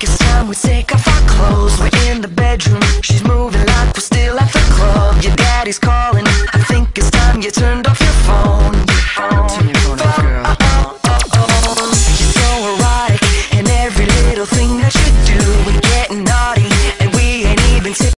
it's time we take off our clothes. We're in the bedroom, she's moving like we're still